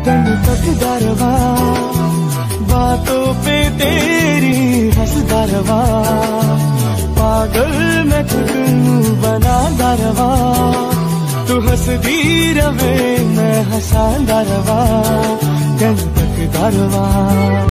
तन तक दरवा बातों पे तेरी हंस दरवा पागल मैं खुद बना दरवा तू हंस दी रवे मैं हंसा दरवा तन तक दरवा।